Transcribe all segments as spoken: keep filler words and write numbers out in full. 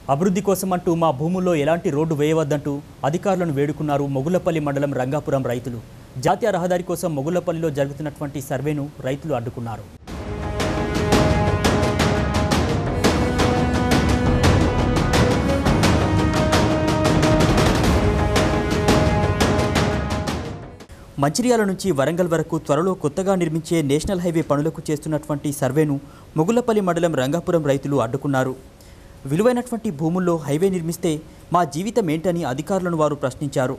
అభివృద్ధి కోసమంటూ మా భూముల్లో ఎలాంటి రోడ్డు వేయవద్దంటూ అధికారులను వేడుకున్నారు మొగుళ్లపల్లి మండలం రంగాపురం రైతులు. జాతీయ రహదారి కోసం మొగుళ్లపల్లిలో జరుగుతున్నటువంటి సర్వేను రైతులు అడ్డుకున్నారు. మంచిర్యాల నుంచి వరంగల్ వరకు త్వరలో కొత్తగా నిర్మించే నేషనల్ హైవే పనులకు చేస్తున్నటువంటి సర్వేను మొగుళ్లపల్లి మండలం రంగాపురం రైతులు అడ్డుకున్నారు. విలువైనటువంటి భూముల్లో హైవే నిర్మిస్తే మా జీవితం ఏంటని అధికారులను వారు ప్రశ్నించారు.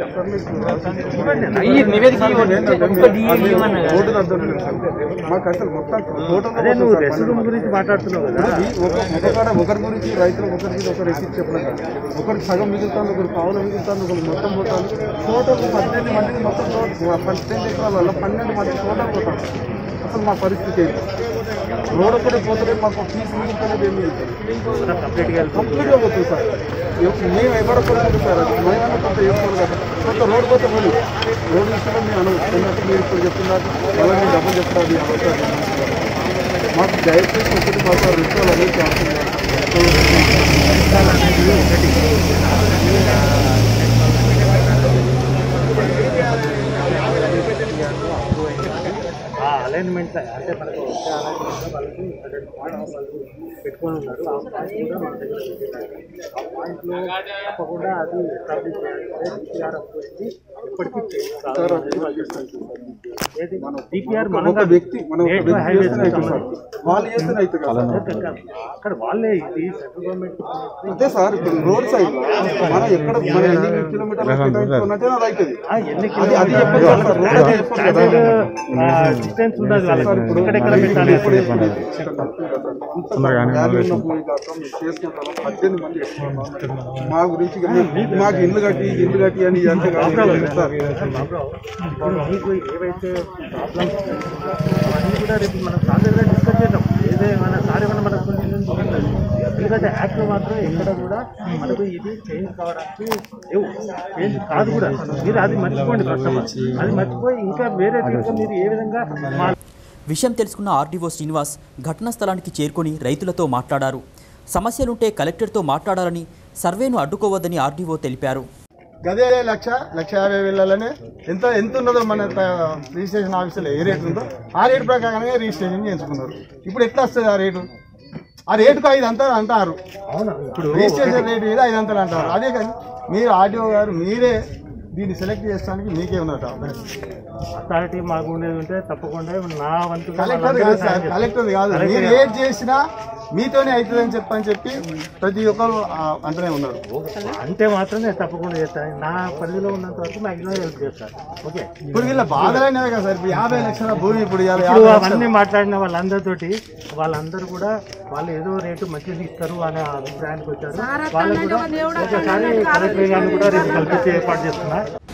ఒకరి గురించి రైతులు ఒకరికి ఒకరు ఎక్కి చెప్పలేదు. ఒకరికి సగం మిగులుతాను, ఒకరు పావులు మిగులుతాను, ఒకరు మొత్తం పోతాను. టోటల్ పద్దెనిమిది మందికి మొత్తం పద్దెనిమిది ఎకరాల పన్నెండు మందికి టోటల్ పోతాను. అసలు మా పరిస్థితి ఏంటి? రోడ్ కూడా పోతే మాకు ఫీజు మిగులుతున్నది ఏమి కంప్లీట్గా కంప్లీట్గా పోతుంది సార్. మేము ఎవరొకరు సార్ మేమైనా కొంత వేసుకోవాలి కదా. కొంత రోడ్ పోతే పోయి రోడ్ విషయంలో మేము అనుకుంటున్నట్టు మీరు ఇప్పుడు చెప్తున్నారు, మళ్ళీ మీరు డబ్బులు చెప్తున్నారు. అవసరం మాకు దయచేసి ఒకటి మాకు రిచువల్ అనేది చేస్తున్నారు. అలైన్మెంట్ అంటే మనకు వచ్చే అలైన్మెంట్ వాళ్ళకి వాళ్ళు పెట్టుకొని ఉన్నారు. ఆ పాయింట్ కూడా మన దగ్గర పెట్టారు. ఆ పాయింట్లో తప్పకుండా అది ఎస్టాబ్లిష్ చేయాలంటే ఎప్పటికీ డిపిఆర్ మన వ్యక్తి అక్కడ వాళ్ళే ఇది సెంట్రల్ గవర్నమెంట్ అంతే సార్. ఇప్పుడు రోడ్ సైడ్ మనం ఎక్కడ మన ఎన్ని కిలోమీటర్లు అవుతుంది డిస్టెన్స్ ఉండదు వాళ్ళకి. ఎక్కడెక్కడ పెట్టాలి పద్దెనిమిది మంది మా గురించి మాకు ఇల్లు కట్టి ఇల్లు కట్టి అని అంటే మీకు ఏవైతే ప్రాబ్లమ్స్ అవన్నీ కూడా రేపు మనం సార్ దగ్గర డిస్కస్ చేద్దాం. ఏదేమైనా సార్ ఏమైనా మనకు ఎందుకంటే యాక్ట్లో మాత్రం ఎక్కడ కూడా మనకు ఇది చేంజ్ కావడానికి లేవు. చేంజ్ కాదు కూడా. మీరు అది మర్చిపోండి. ప్రస్తుతం అది మర్చిపోయి ఇంకా వేరే మీరు ఏ విధంగా మా విషయం తెలుసుకున్న ఆర్డీఓ శ్రీనివాస్ ఘటనా స్థలానికి చేరుకొని రైతులతో మాట్లాడారు. సమస్యలుంటే కలెక్టర్తో మాట్లాడాలని, సర్వేను అడ్డుకోవద్దని ఆర్డీఓ తెలిపారు. గదే లక్ష లక్ష యాభై వేలనే ఎంత ఎంత ఉన్నదో మన రిజిస్ట్రేషన్ ఆఫీసులో ఏ రేటు ఉందో ఆ రేటు ప్రకారంగా రిజిస్ట్రేషన్ చేయించుకున్నారు. ఇప్పుడు ఎట్లా వస్తుంది ఆ రేటు? ఆ రేటుకు ఐదు అంతలు అంటారు. ఇప్పుడు రిజిస్ట్రేషన్ రేటు మీద ఐదు అంతలు అంటారు. అదే కానీ మీరు ఆర్డీఓ గారు మీరే దీన్ని సెలెక్ట్ చేయడానికి మీకే ఉన్నట్టు అథారిటీ మాకు ఉండేది ఉంటే తప్పకుండా నా వంతు కలెక్టర్ కాదు సార్, కలెక్టర్ కాదు. మీరు ఏది చేసినా మీతోనే అవుతుందని చెప్పని చెప్పి ప్రతి ఒక్కరు అంటూనే ఉన్నారు. అంటే మాత్రమే తప్పకుండా చేస్తాను. నా పరిధిలో ఉన్నంత వరకు మ్యాక్సిమం హెల్ప్ చేస్తాను. ఓకే. ఇప్పుడు వీళ్ళ బాధలైనవే కదా సార్. ఇప్పుడు యాభై లక్షల భూమి ఇప్పుడు అవన్నీ మాట్లాడిన వాళ్ళందరితోటి వాళ్ళందరూ కూడా వాళ్ళు ఏదో రేటు మంచిది ఇస్తారు అనే అభిప్రాయానికి వచ్చారు. వాళ్ళు కూడా ఒకసారి కలెక్టర్ గారిని కూడా రేపు కల్పించే ఏర్పాటు చేస్తున్నా.